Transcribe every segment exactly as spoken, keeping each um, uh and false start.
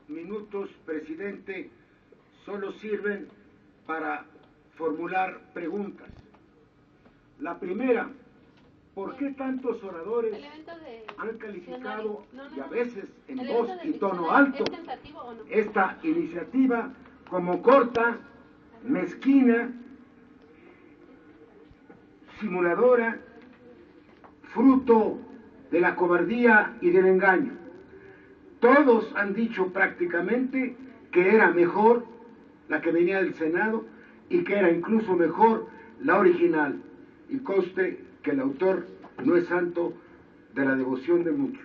minutos, presidente, solo sirven para formular preguntas. La primera, ¿por qué tantos oradores han calificado, y a veces en voz y tono alto, esta iniciativa como corta, mezquina, simuladora, fruto de la cobardía y del engaño? Todos han dicho prácticamente que era mejor la que venía del Senado y que era incluso mejor la original. Y conste que el autor no es santo de la devoción de muchos.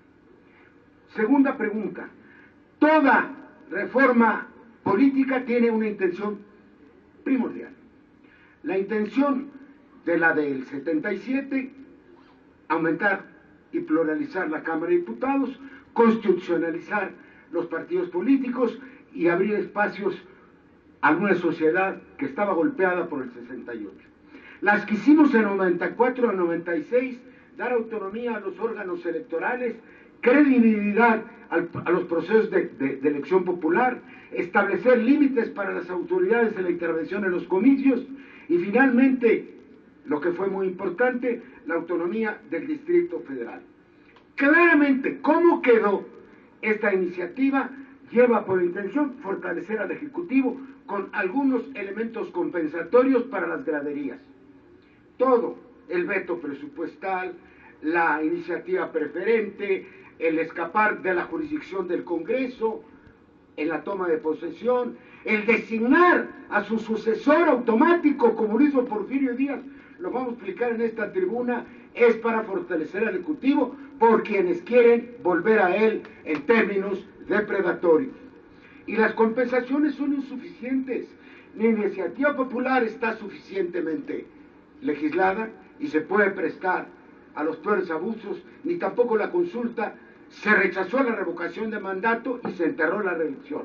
Segunda pregunta. Toda reforma política tiene una intención primordial. La intención de la del setenta y siete, aumentar y pluralizar la Cámara de Diputados, constitucionalizar los partidos políticos y abrir espacios a una sociedad que estaba golpeada por el sesenta y ocho. Las que hicimos en noventa y cuatro a noventa y seis, dar autonomía a los órganos electorales, credibilidad al, a los procesos de, de, de elección popular, establecer límites para las autoridades en la intervención en los comicios y finalmente, lo que fue muy importante, la autonomía del Distrito Federal. Claramente, ¿cómo quedó esta iniciativa? Lleva por intención fortalecer al Ejecutivo con algunos elementos compensatorios para las graderías. Todo, el veto presupuestal, la iniciativa preferente, el escapar de la jurisdicción del Congreso en la toma de posesión, el designar a su sucesor automático, como lo hizo Porfirio Díaz, lo vamos a explicar en esta tribuna, es para fortalecer al Ejecutivo por quienes quieren volver a él en términos depredatorios. Y las compensaciones son insuficientes. La iniciativa popular está suficientemente legislada y se puede prestar a los peores abusos, ni tampoco la consulta. Se rechazó la revocación de mandato y se enterró la reelección.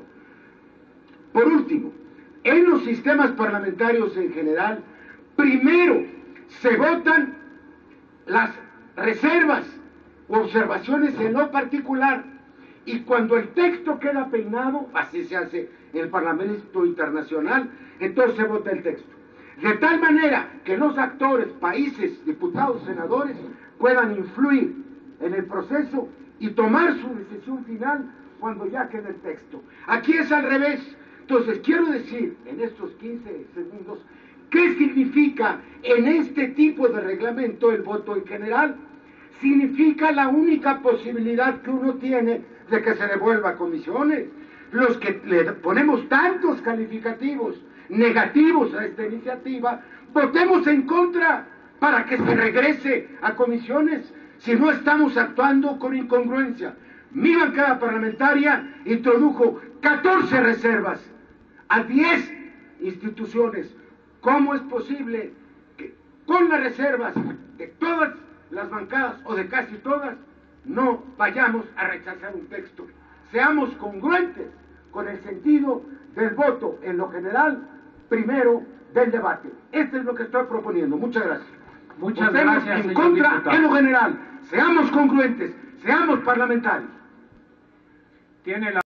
Por último, en los sistemas parlamentarios en general, primero se votan las reservas o observaciones en lo particular y cuando el texto queda peinado, así se hace en el Parlamento Internacional, entonces se vota el texto. De tal manera que los actores, países, diputados, senadores, puedan influir en el proceso y tomar su decisión final cuando ya quede el texto. Aquí es al revés. Entonces, quiero decir en estos quince segundos, ¿qué significa en este tipo de reglamento el voto en general? Significa la única posibilidad que uno tiene de que se devuelva a comisiones. Los que le ponemos tantos calificativos negativos a esta iniciativa, votemos en contra para que se regrese a comisiones si no estamos actuando con incongruencia. Mi bancada parlamentaria introdujo catorce reservas a diez instituciones. ¿Cómo es posible que con las reservas de todas las bancadas o de casi todas no vayamos a rechazar un texto? Seamos congruentes con el sentido del voto en lo general, primero del debate. Esto es lo que estoy proponiendo. Muchas gracias. Muchas Votemos gracias, en señor contra diputado. en lo general. Seamos congruentes, seamos parlamentarios. Tiene la